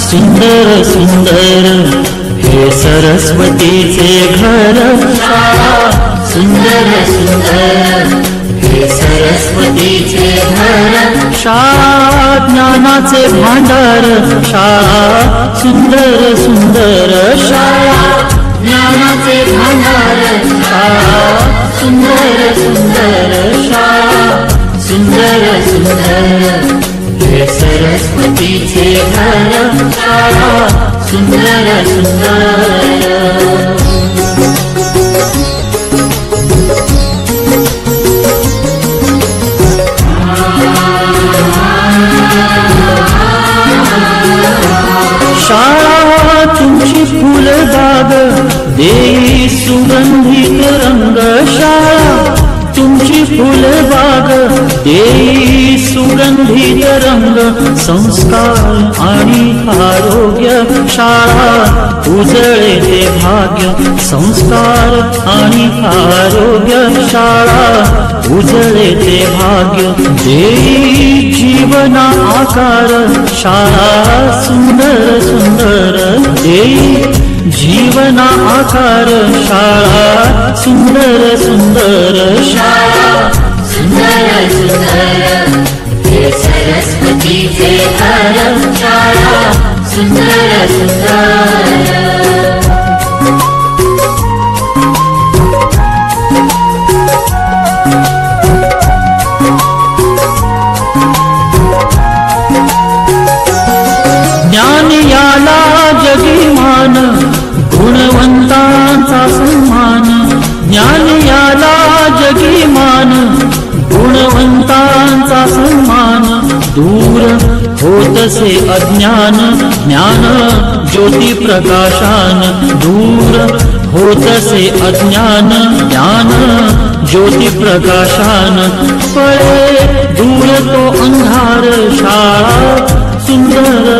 सुंदर सुंदर हे सरस्वतीचे घर शाळा सुंदर सुंदर हे सरस्वतीचे घर शाळा ज्ञानाचे भांडार शाळा सुंदर सुंदर शाळा ज्ञानाचे भांडार शाळा सुंदर सुंदर शाळा सुंदर सुंदर हे सरस्वतीचे घर शाळा सुंदर सुंदर शाळा तुमची फुलबाग देई सुगंधित रंग शाळा तुमची फुलबाग देई सुगंधित रंग संस्कार आणि आरोग्य शाळा उजळे ते भाग्य संस्कार आणि आरोग्य शाळा उजळे ते भाग्य देई जीवना आकार शाळा सुंदर सुंदर देई जीवना आकार शाळा सुंदर सुंदर शाळा सुंदर सुंदर हे सरस्वतीचे घर शाळा सुंदर सुंदर ज्ञान याला जगीमान गुणवंतांचा सन्मान ज्ञान याला जगीमान गुणवंतांचा सन्मान दूर होतसे अज्ञान ज्ञान ज्योती प्रकाशान दूर होतसे अज्ञान ज्ञान ज्योती प्रकाशान पळे दूर तो अंधार शाळा सुंदर